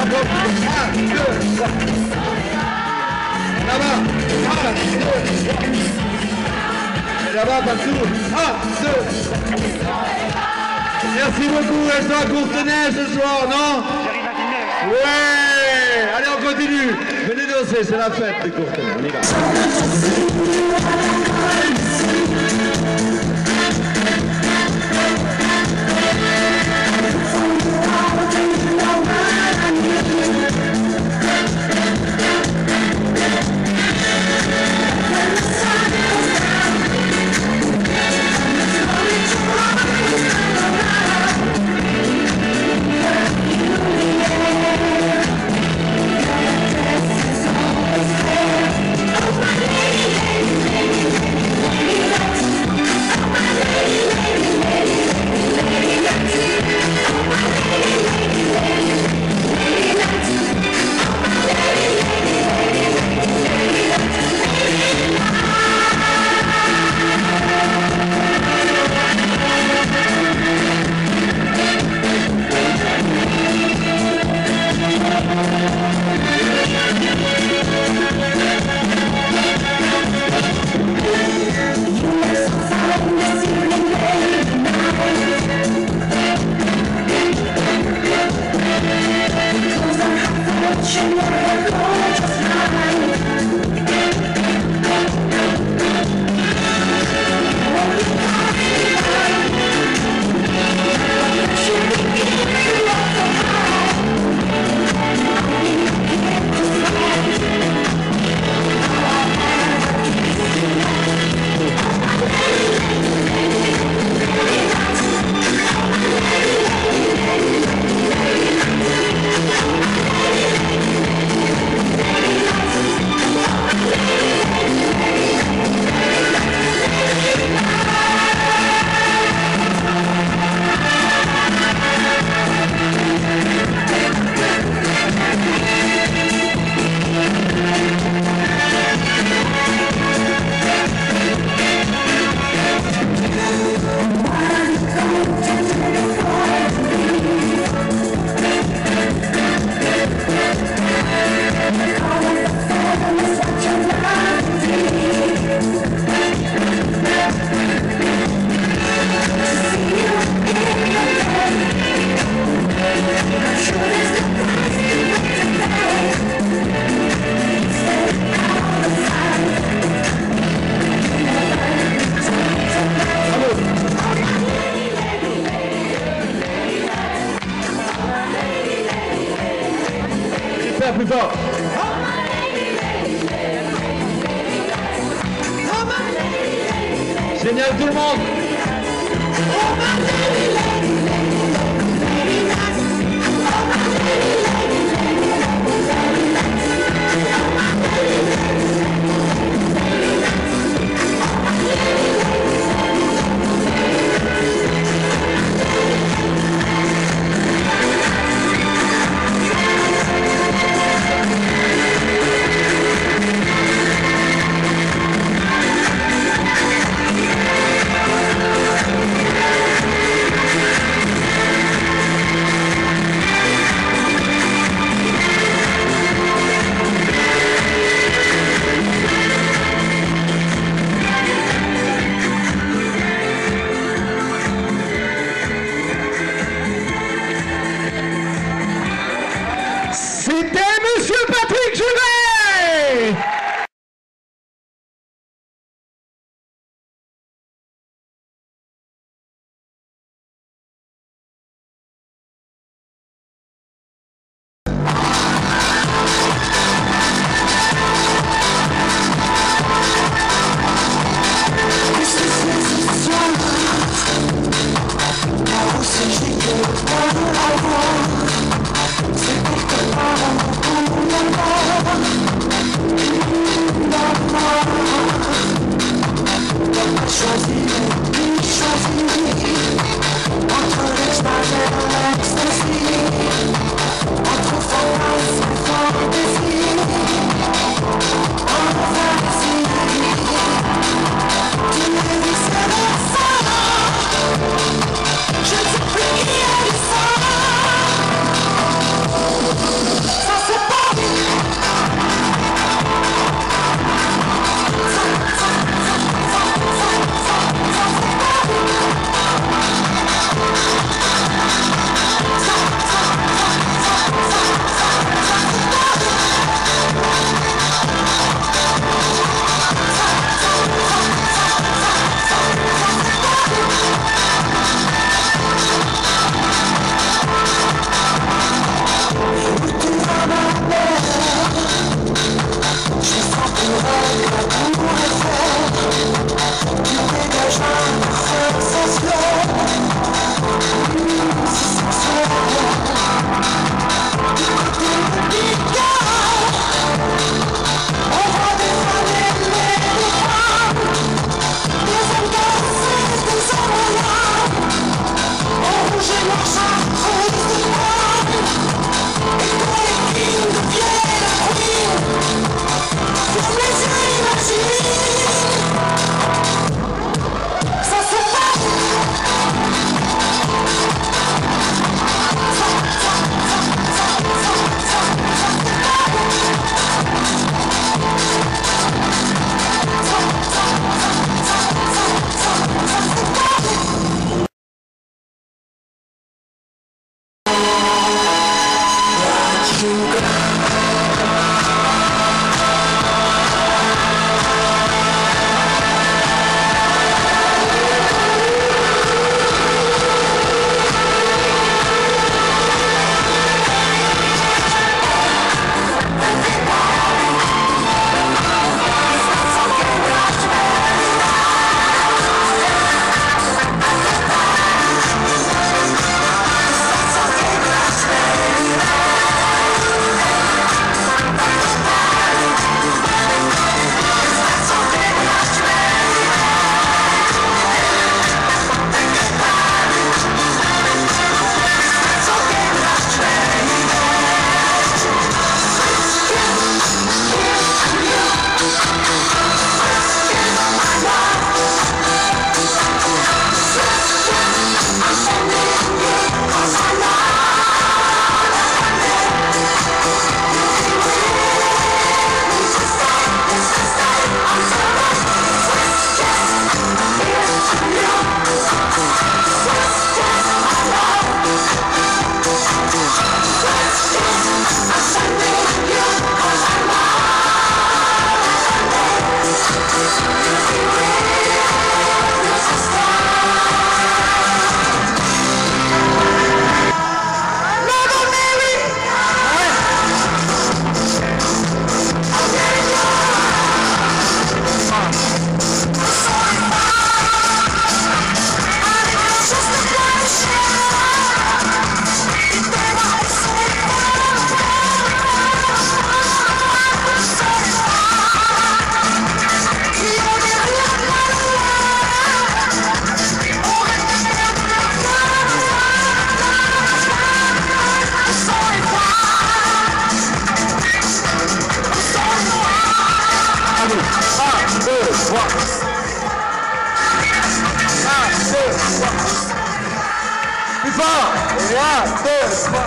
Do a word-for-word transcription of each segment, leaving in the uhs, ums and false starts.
encore plus. un, deux, trois. Là-bas. un, deux, trois. Et là-bas, partout. un, deux. Merci beaucoup. Restons à Courtenay ce soir, non? Ouais. Allez, on continue. Venez danser, c'est la fête de Courtenay. On y va. Plus fort. Génial tout le monde. Plus fort. un, deux, trois.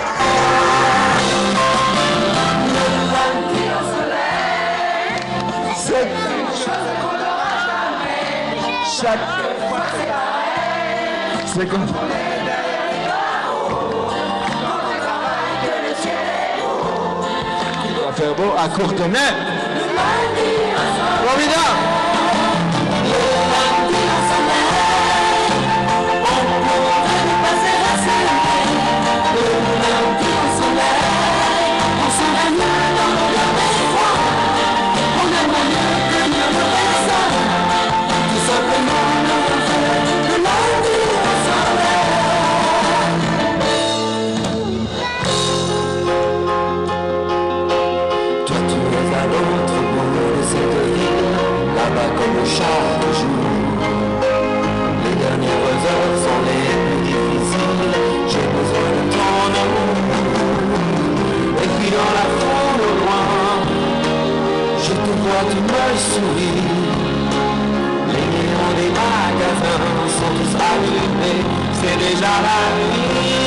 C'est une chose qu'on n'aura jamais. Chaque fois c'est pareil. C'est comme on est derrière les barreaux. Quand on travaille que le ciel est beau. Il doit faire beau à Courtenay. Formidable. Comme chaque jour, les dernières heures sont les plus difficiles. J'ai besoin de ton amour. Et puis dans la foule au loin, je te vois, tu me souris. Les néons des magasins sont tous allumés. C'est déjà la nuit.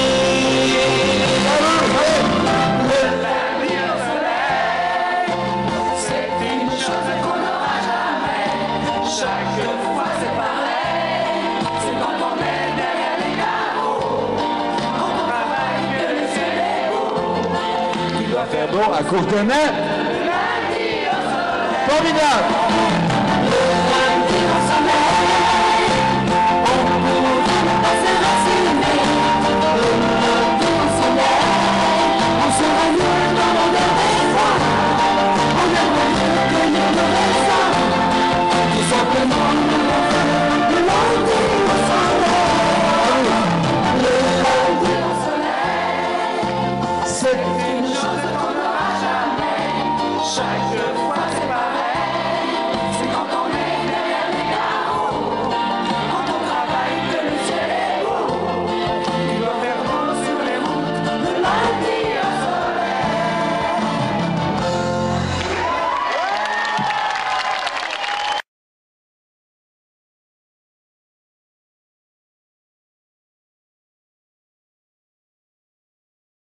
Le lundi au soleil, c'est une chose qu'on n'aura jamais. Chaque fois c'est pareil, c'est quand on est derrière les carreaux, quand on travaille que le ciel est beau. Il doit faire beau à Courtenay. Le lundi au soleil. Formidable. Le lundi au soleil, on pourra pas se rassiner. Le lundi au soleil, on sera mieux dans mon dernier froid. On aimerait mieux cueillir le raisin. Tout simplement le lundi au soleil. Le lundi au soleil, c'est une chose qu'on n'aura jamais. Chaque